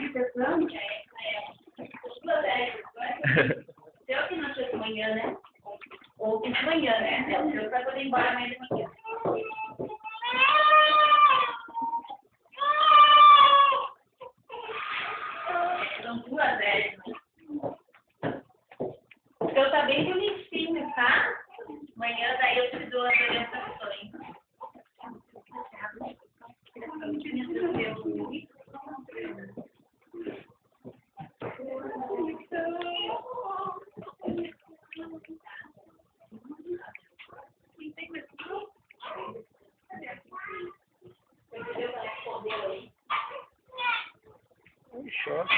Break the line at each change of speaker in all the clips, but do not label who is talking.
Eu que nasceu de manhã, né? Ou de manhã, né? Eu pra poder ir embora amanhã de manhã. São 2 velhas. Então tá bem bonitinho, tá? Amanhã daí eu te dou as orientações.
Show.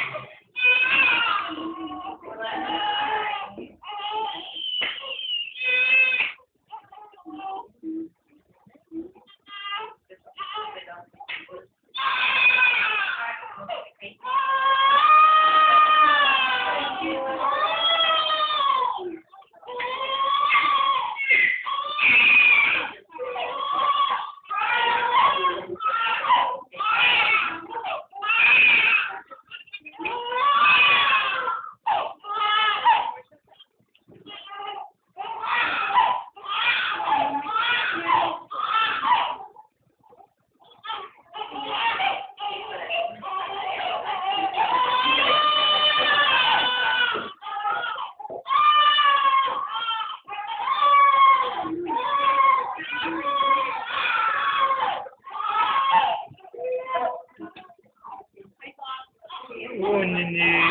Ô, Nini.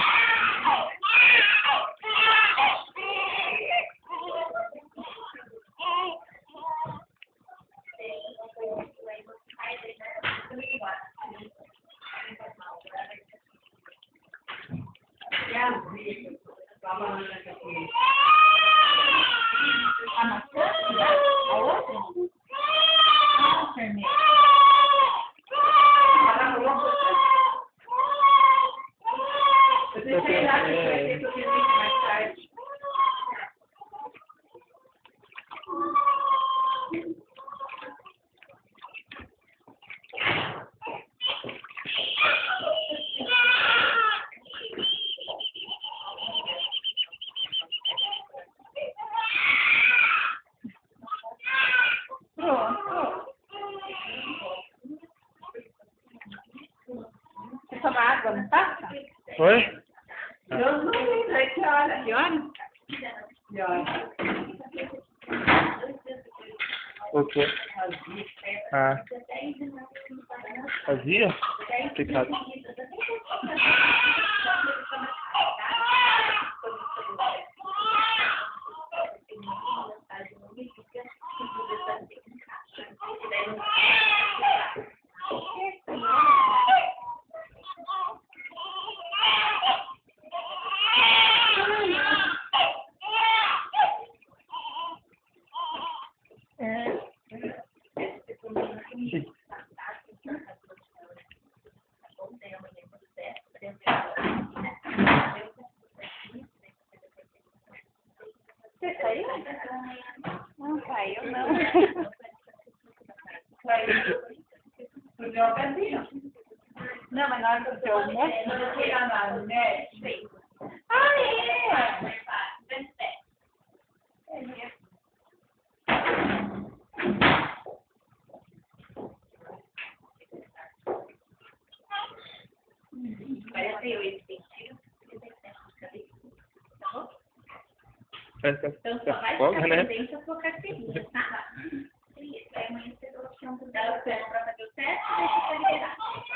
A maçã? A outra? Ah, vermelha. Eu deixei lá que vai ter que eu fiz mais tarde. Pronto. Você toma água, não passa?
Oi?
Eu não sei que hora. Que hora? Que hora?
O quê? Ah. Fazia? Picado.
Você saiu? Não saiu, não. Saiu. Subiu a casinha. Não, mas na hora que eu almoço, eu fui lá na net. Ah, é? Parece eu esse sentido. Então só vai
Folga,
ficar
né?
pendente a sua carteirinha, tá? Isso, aí amanhã você dá opção do dela para fazer o teste e deixa pra liberar.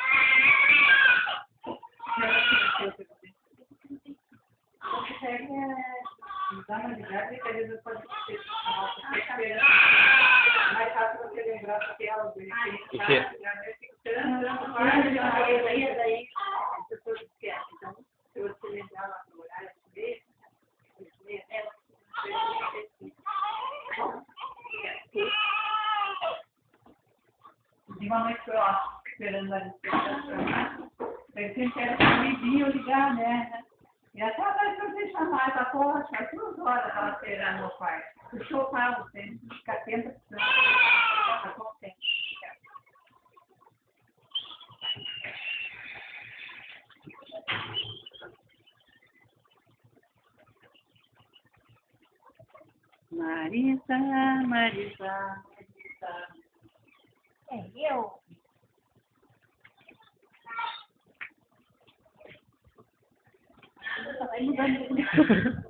Você pega dá uma ligada e às vezes pode ser esperando. Mais rápido você lembrar porque ela
O quê?
daí as pessoas esquecem. Então, se você lembrar lá no horário dele, de uma noite foi ó, esperando a despertação. Eu sempre quero que me vinha ligar, né? E até a vez que eu deixo mais a porra, faz 2 horas ela esperando no quarto. Puxou o carro, você fica atenta, tá contente. Marisa, Marisa, Marisa.
É eu.
Vai mudando.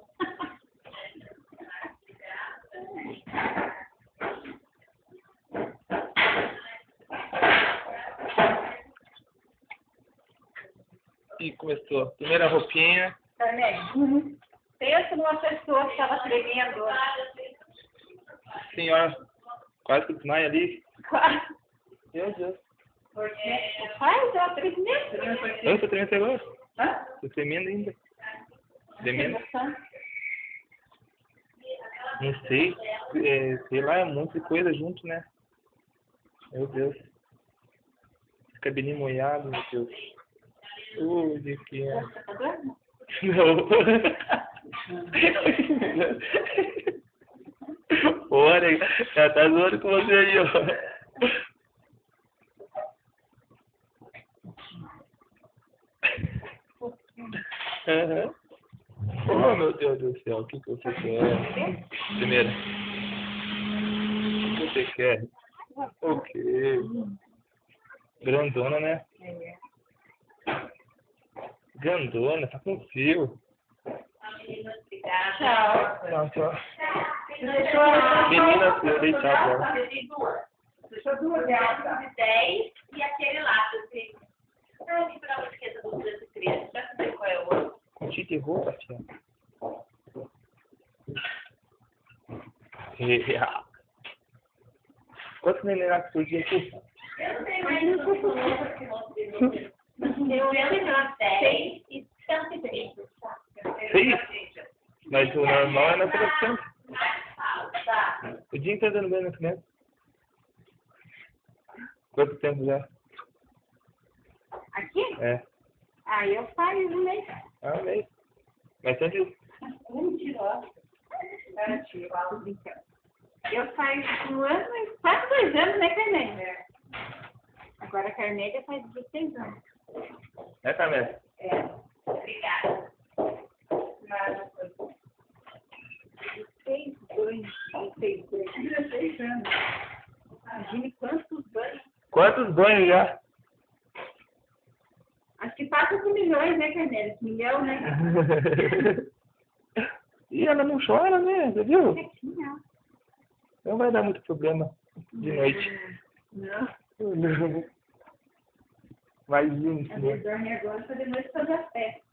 E começou. Primeira roupinha.
Carnegie. Pensa numa pessoa que estava tremendo.
Senhora, quase que desmaia ali.
Quase.
Meu Deus.
Faz, ó, 3 meses.
Eu tô tremendo agora.
Hã?
Tô tremendo ainda. Tremendo. Não sei. Sei lá, é um monte de coisa junto, né? Meu Deus. Cabelinho molhado, meu Deus. Ui, que é.
Tá doendo?
Não. Olha, já tá zoando com você aí, ó. Aham. Oh, meu Deus do céu, o que você quer? Primeiro, o que você quer? O quê? Grandona, né? Grandona, tá com fio.
Tchau.
Tchau, tchau.
Deixou
Menina, eu dei tchau pra ela.
Deixou 2 reais.
10 e aquele lá, assim. Não, me pra esquerda do 203. Já sei qual é o outro.
Com de roupa, tia. Quantos neném por dia aqui?
Eu não sei mais o que eu lembro 6 e 130.
6? Mas o normal é na produção.
Tá.
O dia inteiro dando bem na criança. Quanto tempo já?
Aqui?
É.
Ah, eu saio no mês.
Ah, um mês. Mas sempre.
Mentira.
Eu saio no ano, quase 2 anos, né, Carnegie? Agora a Carnegie faz 16 anos.
É, Carmen?
Obrigada.
16 anos.
Imagine quantos banhos.
Quantos banhos já?
Acho que passa por milhões, né, Carnegie? Milhão, né?
E ela não chora, né? Você viu?
Não.
Não vai dar muito problema de noite.
Não.
Não. Mas, gente,
Às vezes dorme agora para de noite fazer a festa.